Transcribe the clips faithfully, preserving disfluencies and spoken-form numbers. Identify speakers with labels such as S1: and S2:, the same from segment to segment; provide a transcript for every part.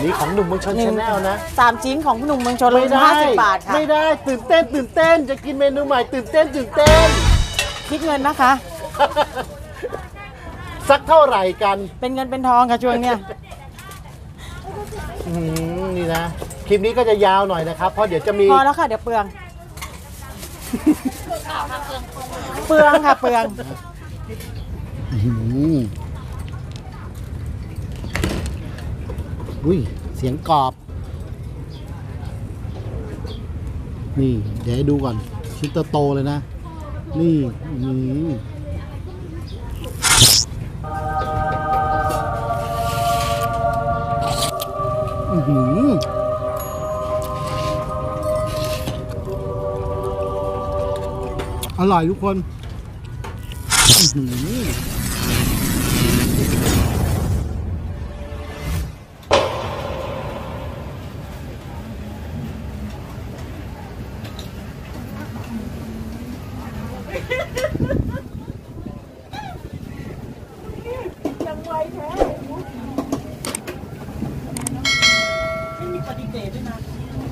S1: นี่ของหนุ่มเมืองชนชาแนลนะ
S2: สามชิ้นของหนุ่มเมืองชนลดห้าสิบบาทค่ะ
S1: ไม่ได้ตื่นเต้นตื่นเต้นจะกินเมนูใหม่ตื่นเต้นตื่นเต้น
S2: คิดเงินนะคะ
S1: สักเท่าไหร่กัน
S2: เป็นเงินเป็นทองค่ะช่วงเนี้ย
S1: นี่นะคลิปนี้ก็จะยาวหน่อยนะครับเพราะเดี๋ยวจะมี
S2: พอแล้วค่ะเดี๋ยวเปลืองเปลืองค่ะเปลือง
S1: อุ้ยเสียงกรอบนี่เดี๋ยวให้ดูก่อนชิ้นโตๆเลยนะนี่นี่อือหืออร่อยทุกคนอื้อหือ
S2: ยังไวแท้ไม่มีปฏิเสธด้วยนะ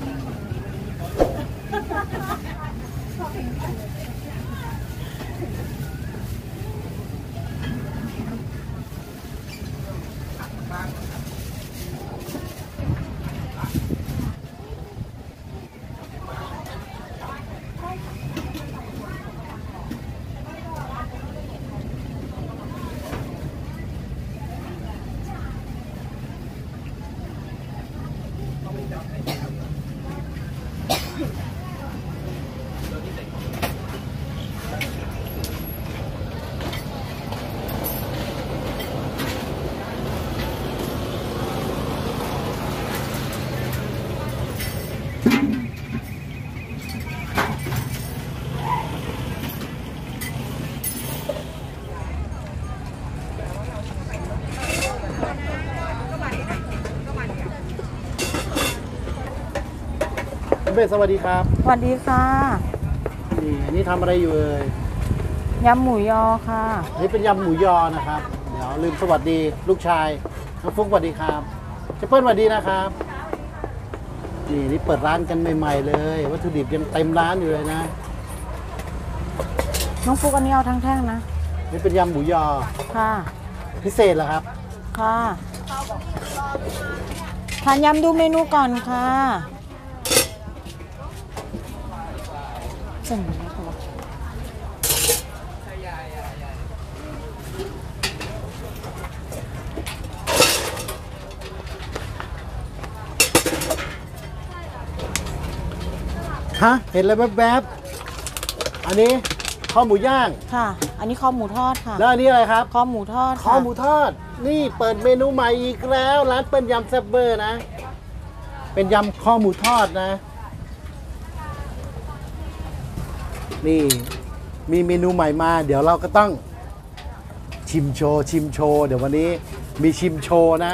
S1: เบสสวัสดีครับ
S2: สวัสดีค่ะ
S1: นี่อันนี้ทำอะไรอยู่เอ่ย
S2: ยำหมูยอค่ะ
S1: นี่เป็นยำหมูยอนะครับเดี๋ยวลืมสวัสดีลูกชายน้องฟุ๊กสวัสดีครับเจเปิ้ลสวัสดีนะครับนี่นี่เปิดร้านกันใหม่ๆเลยวัตถุดิบยังเต็มร้านอยู่เลยนะ
S2: น้องฟุ๊กอันนี้เอาทั้งแท่งนะ
S1: นี่เป็นยำหมูยอ
S2: ค่ะ
S1: พิเศษเหรอครับ
S2: ค่ะทานยำดูเมนูก่อนค่ะสั่งนี้ค่ะ
S1: ฮะเห็นอะไรแวบๆอันนี้ข้าวหมูย่าง
S2: ค่ะอันนี้ข้าวหมูทอดค่ะ
S1: แล้วอันนี้อะไรครับ
S2: ข้าวหมูทอด
S1: ข้าวหมูทอดนี่เปิดเมนูใหม่อีกแล้วร้านเป็นยำแซ่บเบอร์นะเป็นยำข้าวหมูทอดนะนี่มีเมนูใหม่มาเดี๋ยวเราก็ต้องชิมโชว์ชิมโชว์เดี๋ยววันนี้มีชิมโชว์นะ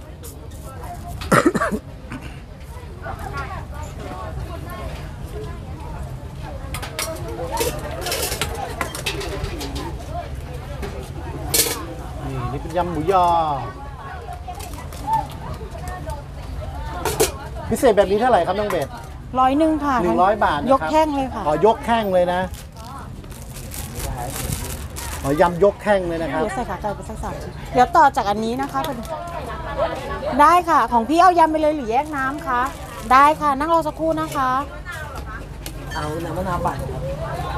S1: นี่นี่เป็นยำหมูยอพิเศษแบบนี้เท่าไหร่ครับน้องเบส
S2: ร้อยหนึ่งค่ะ
S1: หนึ่งร้อยบาท
S2: ยกแข้งเลยค่ะ
S1: ขอยกแข้งเลยนะขอยำยกแข้งเลยนะครับ
S2: เดี๋ยวใส่ขาไก่ไปสักสามชิ้นเดี๋ยวต่อจากอันนี้นะคะได้ค่ะของพี่เอายำไปเลยหรือแยกน้ำคะได้ค่ะนั่งรอสักครู่นะคะ
S1: เอาน้ำมะนาวปั่นครับ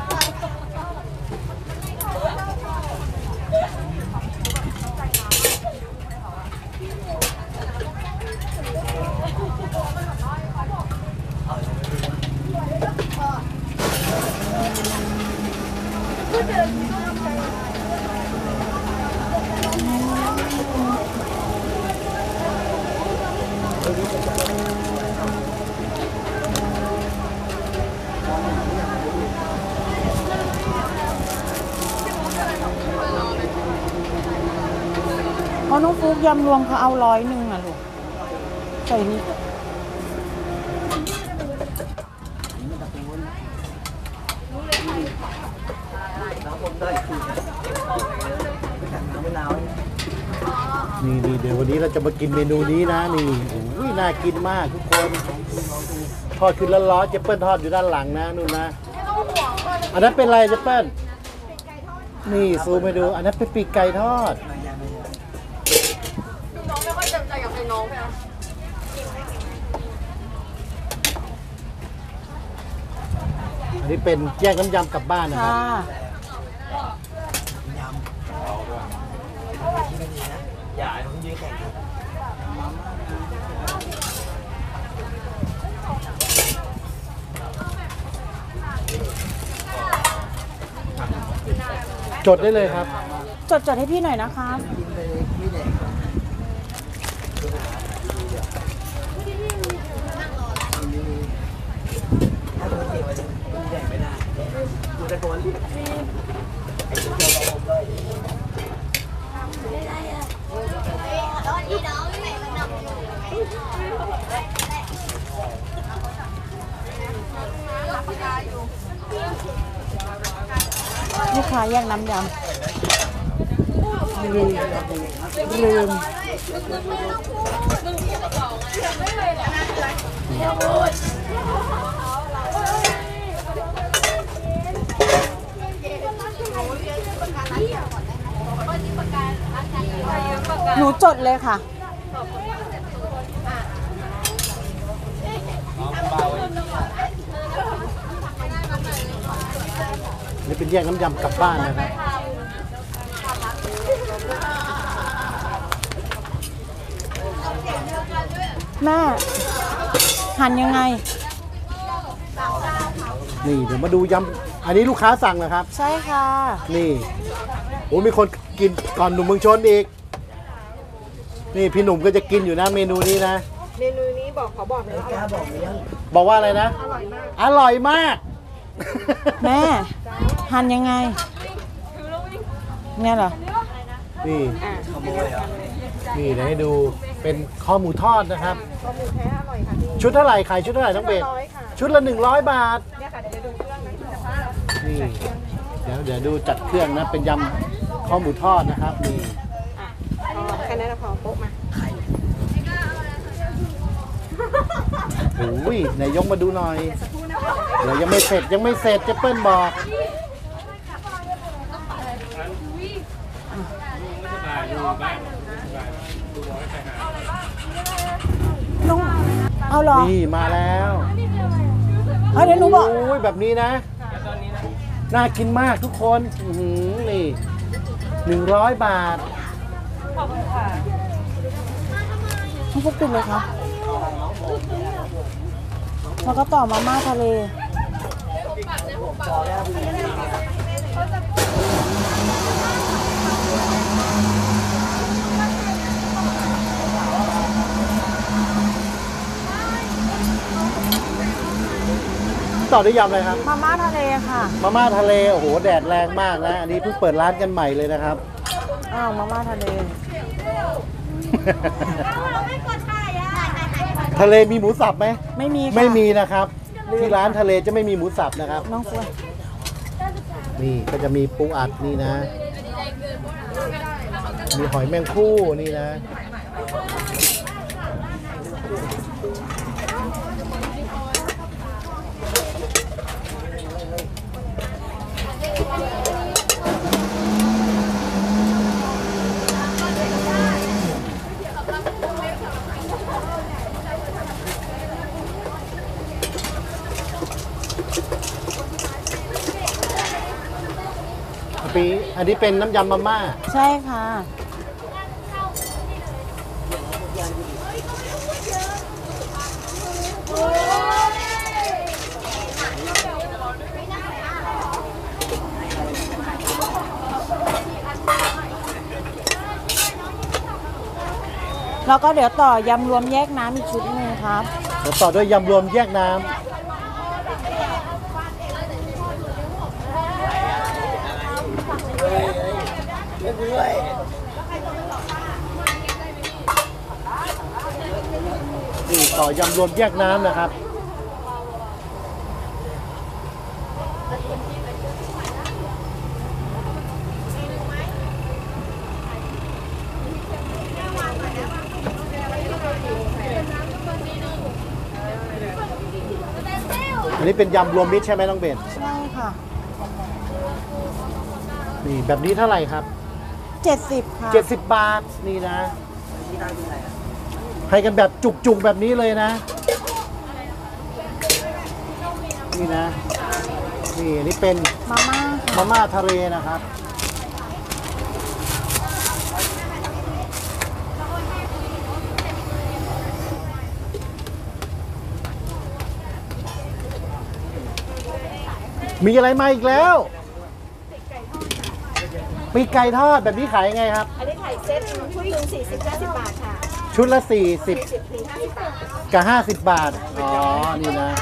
S2: เพราะน้องฟุ๊กยำรวมเขาเอาร้อยหนึ่งอ่ะลูกใส่นี่
S1: น้ำมะนาวนี่นี่เดี๋ยววันนี้เราจะมากินเมนูนี้นะนี่โอ้ยน่ากินมากทุกคนทอดขึ้นแล้วร้อนเจเปิ้ลทอดอยู่ด้านหลังนะนู่นนะอันนั้นเป็นอะไรเจเปิ้ลนี่ซูมไปดูอันนั้นเป็นปีกไก่ทอด
S3: น้องไม่ค่อยเต็มใจกับไอ้น้องไหมคะ
S1: อันนี้เป็นแยกน้ำยำกลับบ้านนะค
S2: ค่ะ
S1: รับ
S4: อย่าต้องยื้อแข่ง
S1: จดได้เลยครับ
S2: จดจดให้พี่หน่อยนะคะ
S4: กินไปเลยพี่เด็กถ้าโดนเด็กมันจะกินแดงไม่ได้ดูตะโกนรีบไอ้เจ้าเราเลย
S2: ลูกค้าแยกน้ำยำลืมลืมหนูจดเลยค่ะ
S1: นี่เป็นแยกน้ำยำกลับบ้านนะครับ
S2: แม่หั่นยังไง
S1: นี่เดี๋ยวมาดูยำอันนี้ลูกค้าสั่งนะครับ
S2: ใช่ค่ะ
S1: นี่โอ้มีคนกินก่อนหนุ่มเมืองชนอีก นี่พี่หนุ่มก็จะกินอยู่นะเมนูนี้นะ
S3: เมนูนี้บอกขอบอกเลย
S4: ไม่กล้าบอกเลี้ยง
S1: บอกว่าอะไรนะ
S3: อร่อยมาก
S1: อร่อยมาก
S2: แม่หั่นยังไง เนี่ยเหรอ
S1: นี่
S4: ขโมยเหรอ
S1: นี่เดี๋ยวให้ดูเป็นคอหมูทอดนะครับ
S3: ข้าวหมูแท้อร่อยค่ะพี่
S1: ชุดเท่าไหร่ขายชุดเท่าไหร่น้องเบส
S3: ร้อยค่ะ
S1: ชุดละหนึ่งร้อยบาท
S3: เนี่ยค่ะเดี๋ยวจะดูเครื่องนะที่จะพา
S1: นี่เดี๋ยวเดี๋ยวดูจัดเครื่องนะเป็นยำข้าวหมูทอดนะครับนี่
S3: อ่ะพอแค่นั้นพอโป๊ะมา
S1: โอ้ยไหนยกมาดูหน่อย เดี๋ยวยังไม่เสร็จยังไม่เสร็จเจเปิ้ลบอก
S2: น้องเอาเหรอ
S1: นี่มาแล้ว
S2: เอาเดี๋ยวหนูบอก
S1: โอ้ยแบบนี้นะ น่ากินมากทุกคนอื้อหือนี่หนึ่งร้อยบาท
S2: ให้พวกปิดเลยครับแล้วก็ต่อมาม่าทะเล
S1: ต่อด้วยยำอะไรครับ
S2: มาม่าทะเลค่ะ
S1: มาม่าทะเล โอ้โห แดดแรงมากนะ อันนี้เพิ่งเปิดร้านกันใหม่เลยนะครับ
S2: อ้าว มาม่าทะเล
S1: ทะเลมีหมูสับไหม
S2: ไม่มีค่ะ
S1: ไม่มีนะครับ ที่ร้านทะเลจะไม่มีหมูสับนะครับ
S2: น้องเฟื่อง
S1: นี่ก็จะมีปูอัดนี่นะ มีหอยแมงคู่นี่นะ ปีอันนี้เป็นน้ำยำมาม่า
S2: ใช่ค่ะ แล้วก็เดี๋ยวต่อยำรวมแยกน้ำอีกชุดหนึงครับ
S1: เดี๋ยวต่อด้วยยำรวมแยกน้ำนี่ต่อยำรวมแยกน้ำนะครับ
S3: เ
S1: อันนี้เป็นยำรวมมิตรใช่ไหมน้องเบน
S2: ใช่ค่ะ
S1: นี่แบบนี้เท่าไหร่ครับ
S2: เจ็ดสิบค่ะ
S1: เจ็ดสิบบาทนี่นะ ให้กันแบบจุกๆแบบนี้เลยนะ นี่นะ นี่อันนี้เป็น
S2: มาม่าค่ะ
S1: มาม่าทะเลนะครับ มีอะไรมาอีกแล้วปีกไก่ทอดแบบนี้ขายยังไงครับ
S3: อันนี้ไข่เซ็ตชุดหนึ่งสี่สิบห้าสิบบาทค่ะ
S1: ชุดละ 40
S3: สี่สิบถึงห้าสิบบาท
S1: กับ ห้าสิบบาท อ๋อ นี่นะ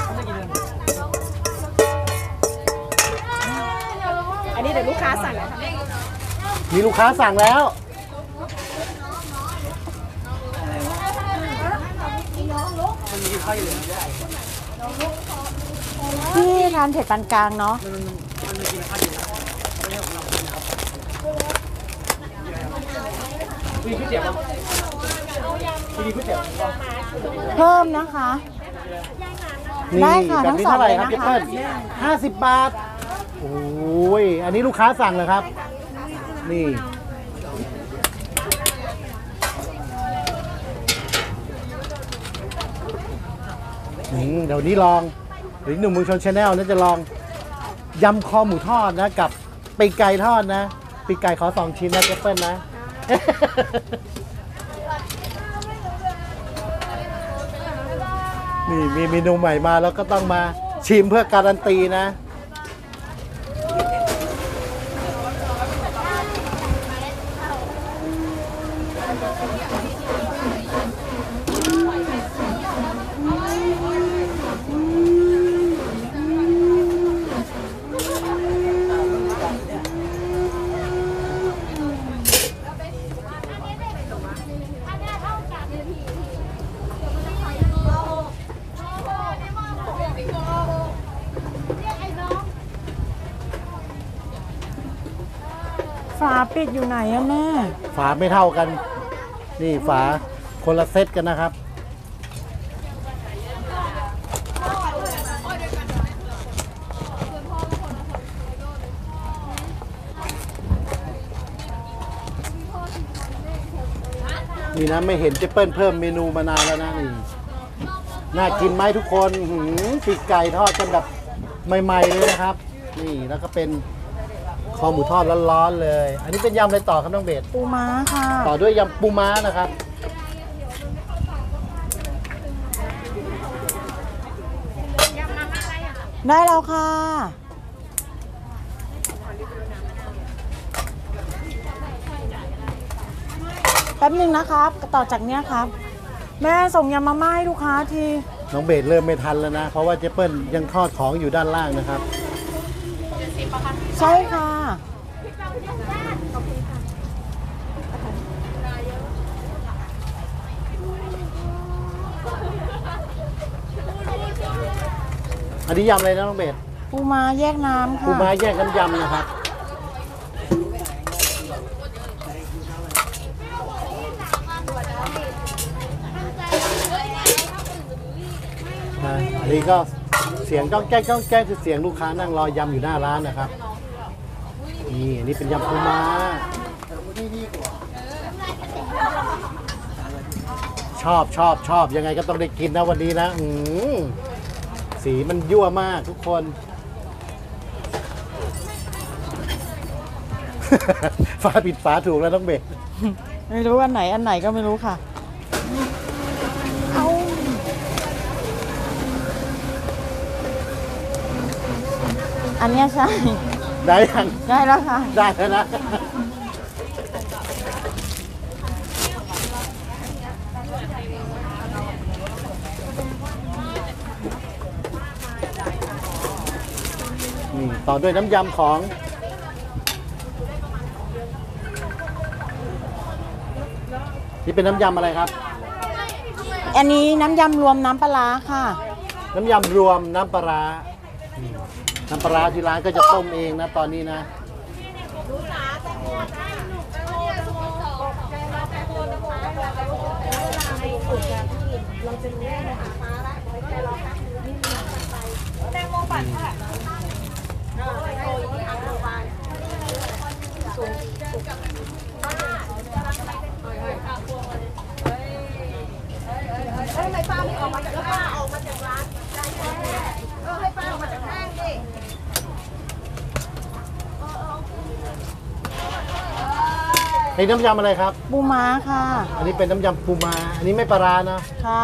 S3: อันนี้เดี๋ยวลูกค้าสั่งนะคะ
S1: มีลูกค้าสั่งแล้ว
S4: มันมีข้าวเหลืองด้วย
S2: ที่ร้านเผ็ดปานกลางเนาะ
S4: มันมันมีกินข้าวเหลืองไม่ใช่ของเรานะครับมีก๋วยเตี๋ยวมีก๋วยเตี๋ยว
S2: เพิ่มนะคะ
S1: นี่
S2: ได้ค่ะ
S1: แบบนี้
S2: ทั้งสอง
S1: เท่าไหร่
S2: เลย
S1: ครับ
S2: นะคะ
S1: เจเปิ้ลห้าสิบบาท โอ้ย อันนี้ลูกค้าสั่งเลยครับ นี่ อืมเดี๋ยวนี้ลองเดี๋ยวหนุ่มเมืองชนชาแนลน่าจะลองยำคอหมูทอดนะกับปีกไก่ทอดนะปีกไก่ขอสองชิ้นนะเจเปิ้ลนะ นี่มีเมนูใหม่มาแล้วก็ต้องมาชิมเพื่อการันตีนะ
S2: ฝาปิดอยู่ไหนอะแม่
S1: ฝาไม่เท่ากัน นี่ฝาคนละเซตกันนะครับ นี่นะไม่เห็นเจเปิ้ลเพิ่มเมนูมานานแล้วนะนี่น่ากินไหมทุกคนหืมปีกไก่ทอดกันแบบใหม่ๆเลยนะครับ นี่แล้วก็เป็นคอหมูทอดร้อนๆเลย อันนี้เป็นยำอะไรต่อครับน้องเบส
S2: ปูม้าค่ะ
S1: ต่อด้วยยำปูม้านะครับ
S2: ได้แล้วค่ะ แป๊บหนึ่งนะครับต่อจากเนี้ยครับ แม่ส่งยำมาม่าให้ลูกค้าที
S1: น้องเบสเริ่มไม่ทันแล้วนะ เพราะว่าเจเปิ้ลยังทอดของอยู่ด้านล่างนะครับ
S2: ใช่ค่ะ
S1: อันนี้ยำอะไรนะน้องเบส
S2: ปูม้าแยกน้ำค่ะ
S1: ปูม้าแยกน้ำยำนะครับนะอันนี้ก็เสียงจ้องแก้งจ้องแก้งคือเสียงลูกค้านั่งรอยำอยู่หน้าร้านนะครับ นี่อันนี้เป็นยำปูม้า ชอบชอบชอบยังไงก็ต้องได้กินนะวันนี้นะอืมสีมันยั่วมากทุกคน ฝาปิดฝาถูกแล้วต้องเบรก
S2: ไม่รู้อันไหนอันไหนก็ไม่รู้ค่ะ เอาอันเนี้ยใช่
S1: ได้ยัง
S2: ได้แล้วค่ะ
S1: ได้แล้วนะนี่ต่อด้วยน้ำยำของ นี่เป็นน้ำยำอะไรครับ
S2: อันนี้น้ำยำรวมน้ำปลาร้าค่ะ
S1: น้ำยำรวมน้ำปลาร้าอืมน้ำปลาร้าที่ร้านก็จะต้มเองนะตอนนี้นะ
S3: เราจะรู้ได้นะคะฟ้าละไว้ใจเราค่ะนี่มีน้ำมันไปแตงโมให้ไฟฟ้าไม่ออกมาจากร้านออกมาจากร้านเออให้ป้าออกมาจากห้างดิ
S1: เป็นน้ำยำอะไรครับ
S2: ปูม้าค่ะ
S1: อันนี้เป็นน้ำยำปูม้าอันนี้ไม่ปลาร้านะ
S2: ค่ะ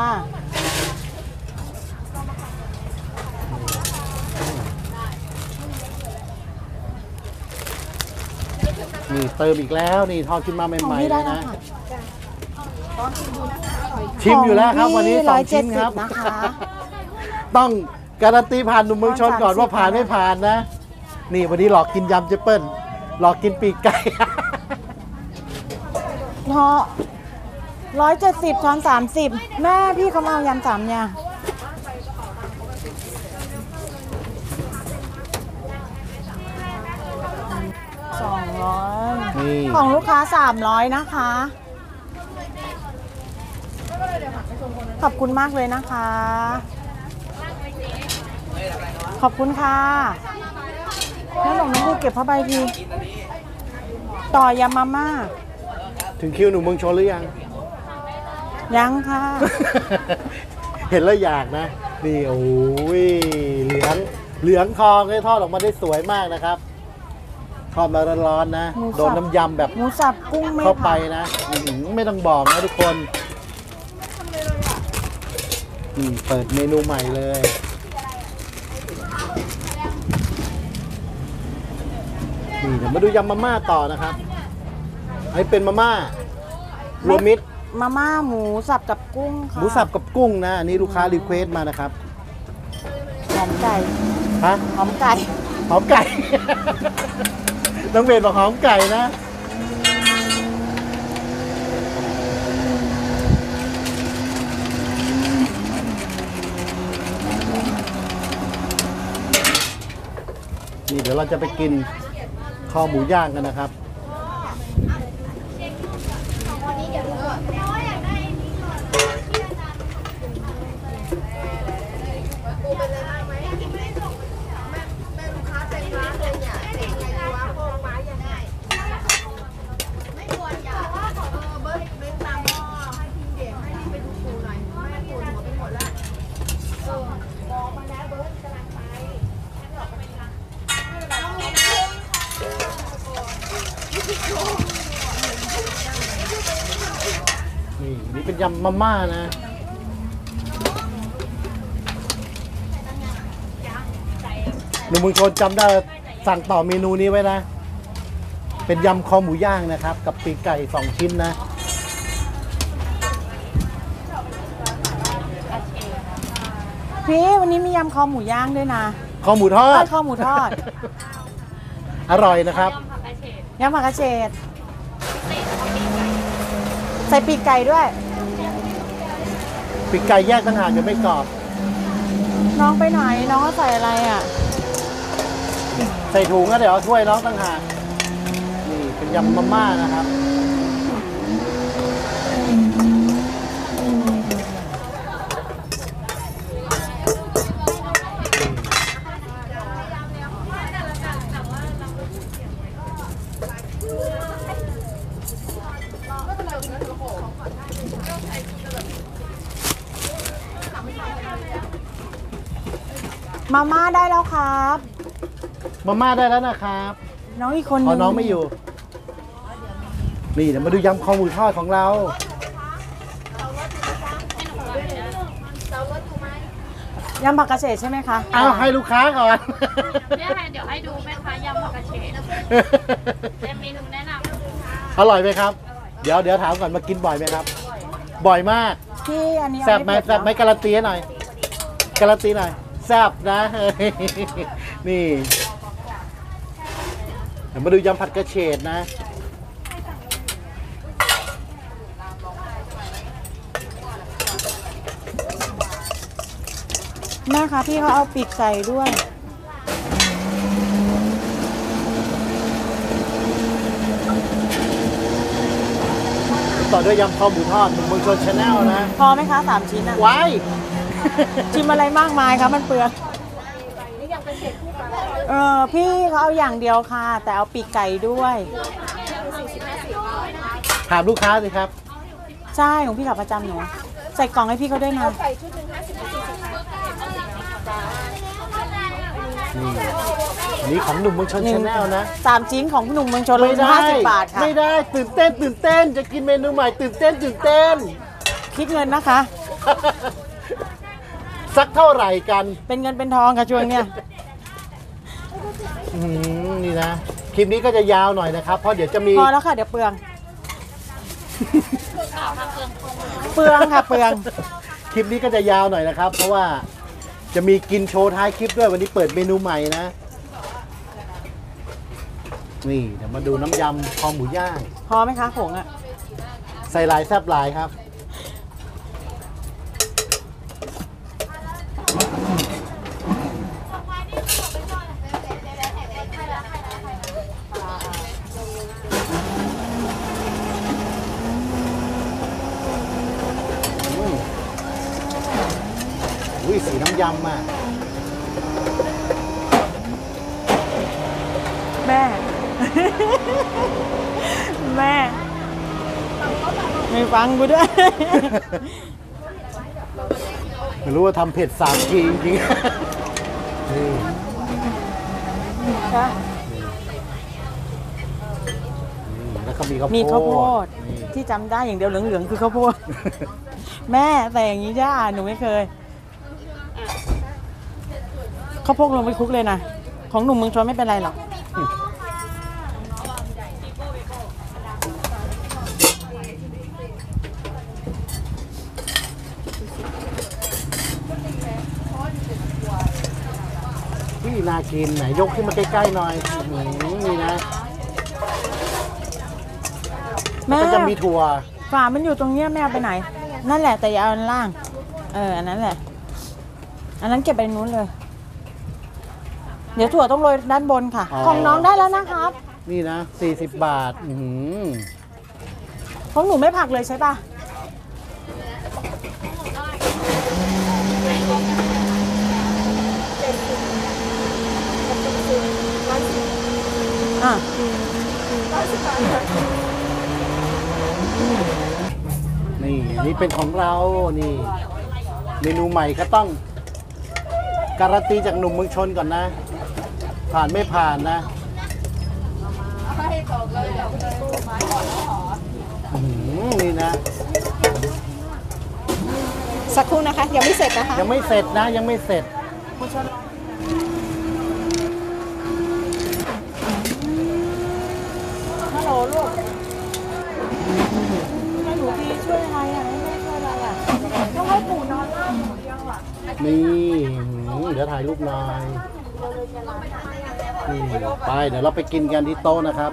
S1: นี่เติมอีกแล้วนี่ทอดขึ้นมาให
S2: ของ
S1: ม่
S2: พี่
S1: ๆเล
S2: ได้
S1: ย
S2: แล้ว
S1: นะ
S2: ค่ะ
S1: ชิมอยู่แล้วครับวันนี้สองชิ้นครับ
S2: ของพี่ร้อยเจ็ดสิบนะคะ
S1: ต้องการันตีผ่านหนุ่มเมืองชนก่อนว่าผ่าน
S2: สามสิบ
S1: ไม่ผ่านนะ นี่วันนี้หลอกกินยำเจเปิ้ลหลอกกินปีกไก่
S2: เนาะร้อยเจ็ดสิบช้อนสามสิบแม่พี่เขามาเอายำสามอย่างสองร้อย
S1: นี่
S2: ของลูกค้าสามร้อยนะคะ ขอบคุณมากเลยนะคะ ขอบคุณค่ะน้องหลงน้องภูเก็บผ้าใบทีต่อยำมาม่า
S1: ถึงคิวหนุ่มเมืองชนหรือยัง
S2: ยังค่ะ
S1: เห็นแล้วอยากนะ นี่โอ้ยเหลืองเหลืองทองเลยทอดออกมาได้สวยมากนะครับทอดมาร้อนๆนะ
S2: หมูสับ
S1: โดนน้ำยำแบบ
S2: หมูสับกุ้งไม่
S1: เข้าไป
S2: ผัด
S1: นะอื้อหือไม่ต้องบอกนะทุกคนนี่เปิดเมนูใหม่เลยนี่เดี๋ยวมาดูยำมาม่าต่อนะครับอันนี้เป็นมาม่ารวมมิตร
S2: มาม่าหมูสับกับกุ้งค่ะ
S1: หมูสับกับกุ้งนะ อันนี้ลูกค้ารีเควสต์มานะครับ
S2: หอมไก่
S1: ฮะ
S2: หอมไก่
S1: หอมไก่ น้องเบนบอกหอมไก่นะ นี่เดี๋ยวเราจะไปกินคอหมูย่างกันนะครับ นี่นี่เป็นยำมาม่านะหนุ่มเมืองชนจำได้สั่งต่อเมนูนี้ไว้นะ เป็นยำคอหมูย่างนะครับ กับปีกไก่สองชิ้นนะ
S2: พี่วันนี้มียำคอหมูย่างด้วยนะ
S1: คอหมูทอ
S2: เอ้
S1: ด
S2: ยคอหมูทอด
S1: อร่อยนะครับ
S2: ยำผักกระเฉดใส่ปีกไก่ด้วย
S1: ปีกไก่แยกต่างหากจะไม่กรอบ
S2: น้องไปไหนน้องก็ใส่อะไรอ่ะ
S1: ใส่ถุงก็เดี๋ยวเอาถ้วยน้องต่างหากนี่เป็นยำมาม่านะครับ
S2: มาม่าได้แล้วครับ
S1: มาม่าได้แล้วนะครับ
S2: น้องอีกคนนึ
S1: อ๋อน้องไม่อยู่ นี่เดี๋ยวมาดูยำคอหมูทอดของเรา
S2: ยำผักกระเฉดใช่ไหมคะ
S1: เอาให้ลูกค้าก่อน
S5: เนี่ยค่ะเดี๋ยวให้ดูแม่ค้ายำผักกระเฉดเป็นเมนูแนะนำ
S1: อร่อยไหมครับ เดี๋ยวเดี๋ยวถามก่อนมากินบ่อยไหมครับ บ่อยมาก
S2: พี่อันนี้เอา
S1: แซ่บไหม
S2: เผ็ด
S1: แซ่บไหม
S2: เนอะ
S1: การันตีให้หน่อย การันตีหน่อยแซ่บนะ นี่เดี๋ยวมาดูยำผัดกระเฉดนะ
S2: แม่คะพี่เขาเอาปีกใส่ด้วย
S1: ต่อด้วยยำคอหมูทอดหนุ่มเมืองชนชาแนลนะ
S2: พอไหมคะสามชิ้นอะ
S1: ว้าย
S2: ชิมอะไรมากมายคะมันเปลือง
S3: นี่ยัง
S2: เออพี่เขาเอาอย่างเดียวค่ะ แต่เอาปีกไก่ด้วย
S1: ถามลูกค้าสิครับ
S2: ใช่ของพี่ขาประจำหนูใส่กล่องให้พี่เขาด้วยนะ
S3: ไก่ชุดหนึ่งห้าสิบสี่สิบค่ะ
S1: นี่อันนี้ของหนุ่มเมืองชน
S2: หนึ่
S1: ชาง แนลนะ
S2: สามชิ้นของหนุ่มเมืองชนลดห้าสิบบาทค่ะ
S1: ไม่ได้ตื่นเต้นตื่นเต้นจะกินเมนูใหม่ตื่นเต้นตื่นเต้น
S2: คิดเงินนะคะ
S1: สักเท่าไหร่กัน
S2: เป็นเงินเป็นทองค่ะช่วงเนี้ย
S1: อืมนี่นะคลิปนี้ก็จะยาวหน่อยนะครับ เพราะเดี๋ยวจะมี
S2: พอแล้วค่ะเดี๋ยวเปลือง เปลืองค่ะเปลือง
S1: คลิปนี้ก็จะยาวหน่อยนะครับ เพราะว่าจะมีกินโชว์ท้ายคลิปด้วยวันนี้เปิดเมนูใหม่นะ นี่เดี๋ยวมาดูน้ำยำคอหมูย่าง
S2: พอไหมคะผงอ่ะ
S1: ใส่หลายแซบหลายครับ อืมอุ้ยสีน้ำยำอ่ะ
S2: แม่ แม่ ไม่ฟังกูด้วย
S1: ไม่รู้ว่าทำเผ็ดสามทีจริงๆ นี่
S2: ค่ะ
S1: แล้วก็มีข้าวโพด
S2: มีข้าวโพด
S1: นี่
S2: ที่จำได้อย่างเดียวเหลืองๆคือข้าวโพด แม่แต่อย่างนี้ย่าหนูไม่เคยข้าวโพดลงไปคลุกเลยนะของหนุ่มเมืองชนไม่เป็นไรหรอก
S1: นี่น่ากินไหนยกขึ้นมาใกล้ๆหน่อยอื้อหือนี่นะ
S2: แม่
S1: ก็จะมีถั่ว
S2: ฝามันอยู่ตรงเนี้ยแม่เอาไปไหน นั่นแหละแต่อย่าเอาอันล่าง เอออันนั้นแหละ อันนั้นเก็บไปนู้นเลย เดี๋ยวถั่วต้องโรยด้านบนค่ะ
S1: อ๋อ
S2: ของน้องได้แล้วนะครับ
S1: นี่นะสี่สิบบาท อือหือ
S2: ของหนูไม่ผักเลยใช่ปะอ่ะ
S1: นี่นี่เป็นของเรา นี่ เมนูใหม่ก็ต้องการันตีจากหนุ่มเมืองชนก่อนนะ ผ่านไม่ผ่านนะอื้อหือนี่นะ
S3: สักครู่นะคะ ยังไม่เสร็จนะคะ
S1: ยังไม่เสร็จนะ ยังไม่เสร็จ
S2: ฮัลโหลลูกให้หนูดีช่วยอะไรอ่ะให้แม่ช่วยอะไรอ่ะต้องให้ปู่นอนล่างอย่างเดียวอ่ะ
S1: นี่อื้อหือเดี๋ยวถ่ายรูปหน่อย นี่ไปเดี๋ยวเราไปกินกันที่โต๊ะนะครับ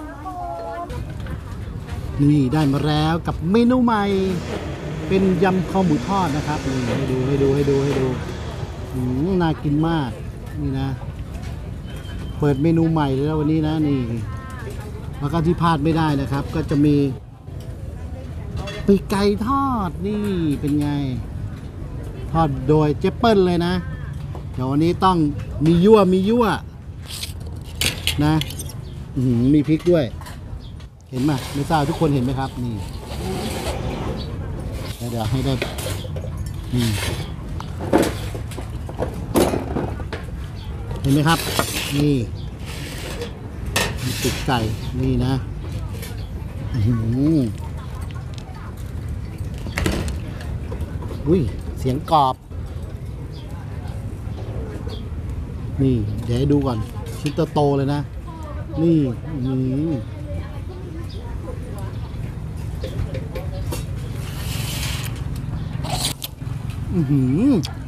S1: นี่ได้มาแล้วกับเมนูใหม่ เป็นยำคอหมูทอดนะครับนี่ให้ดูให้ดูให้ดูให้ดูอืมน่ากินมากนี่นะ เปิดเมนูใหม่เลยแล้ววันนี้นะนี่ แล้วก็ที่พลาดไม่ได้นะครับ ก็จะมีปีกไก่ทอดนี่เป็นไง ทอดโดยเจเปิลเลยนะ เดี๋ยววันนี้ต้องมียั่วมียั่วนะอื้อหือมีพริกด้วย เห็นไหมไม่ทราบทุกคนเห็นไหมครับ นี่เดี๋ยวเดี๋ยวให้ได้นี่เห็นไหมครับ นี่มีติดไก่นี่นะอื้อหืออุ้ยเสียงกรอบ นี่เดี๋ยวให้ดูก่อนชิ้นโตๆเลยนะ นี่อื้อหืออื้อหือ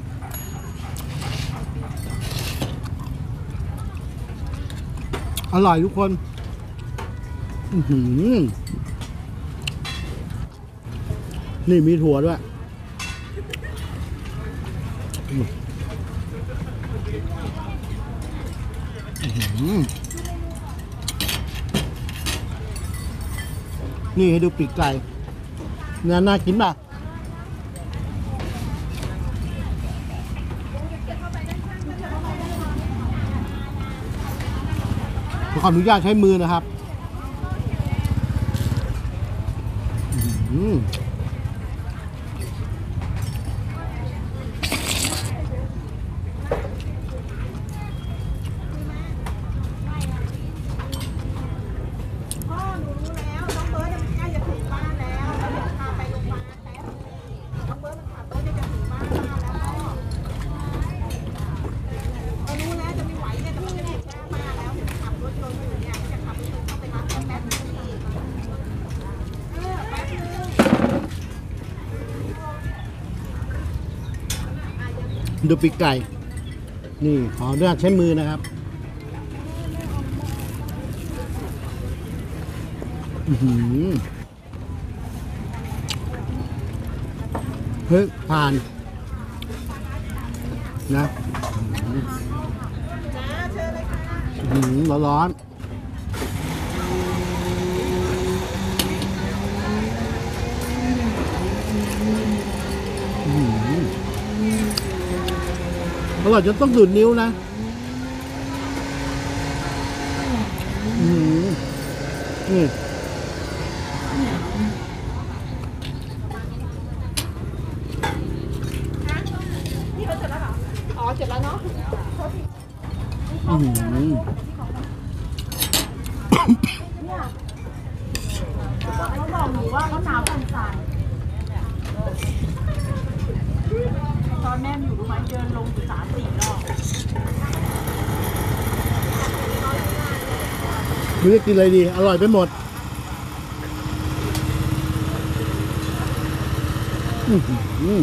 S1: อร่อยทุกคน อื้อหือนี่มีถั่วด้วย อืมนี่ให้ดูปีกไก่เนื้อน่ากินป่ะขออนุญาตใช้มือนะครับอืม
S3: พ่อหนูรู้แล้วน้องเบิร์ดมันใกล้จะถึงบ้านแล้วแล้วเดี๋ยวพาไปโรงพยาบาลแป๊บน้องเบิร์ดมันขับรถจะถึงบ้านป้าแล้วพ่อเออรู้แล้วจะไม่ไหวเนี่ยแต่มันจะถึงบ้านป้าแล้วเดี๋ยวขับรถยนต์อยู่เนี่ยจะขับรถยนต์เข้าไปรับแป๊บนึงอีกเออแป๊บนึง
S1: ดูปีกไก่ นี่ขออนุญาตใช้มือนะครับอื้อหือเฮ้ยผ่านนะอื้อหือร้อนๆอื้อหืออร่อยจนต้องดูดนิ้วนะอื้อหือนี่
S3: นี่เขาเสร็จแล้วเหรอ อ๋อเสร็จแล้วเนาะ
S1: อื้อหือ
S2: เขาบอกหนูว่าเขาหนาวสั่นๆตอนแม่อยู่รู้ไหมเดินลงอยู่สามสี่รอบ
S1: ไม่รู้จะกินอะไรดี อร่อยไปหมดอื้อหือ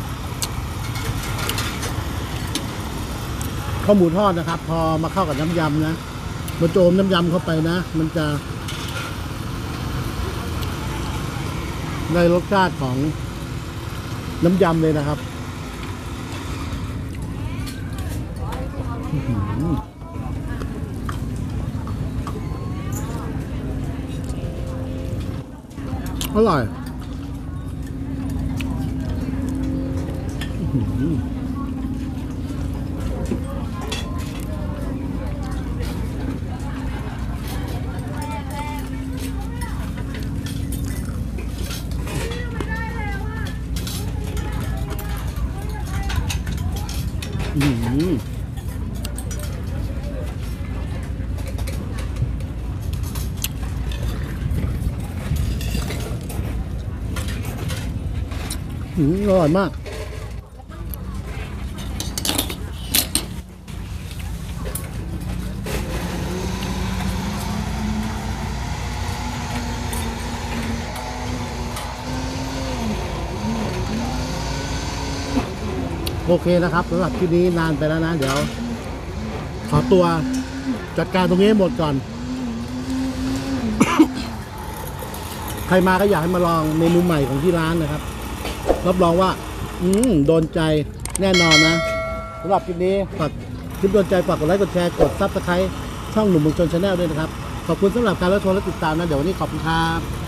S1: ข้าวหมูทอดนะครับ พอมาเข้ากับน้ำยำนะมาโจมน้ำยำเข้าไปนะ มันจะได้รสชาติของน้ำยำเลยนะครับอื้อหืออร่อยอื้อหืออื้อหืออื้อหืออร่อยมาก โอเคนะครับสำหรับคลิปนี้นานไปแล้วนะ เดี๋ยว ขอตัวจัดการตรงนี้ให้หมดก่อน ใครมาก็อยากให้มาลองเมนูใหม่ของที่ร้านนะครับ รับรองว่า อืมโดนใจแน่นอนนะสำหรับคลิปนี้ฝากคลิปโดนใจฝากกดไลค์กดแชร์กดซับสไครต์ช่องหนุ่มเมืองชนชาแนลด้วยนะครับ ขอบคุณสำหรับการรับชมและติดตามนะ เดี๋ยววันนี้ขอบคุณครับ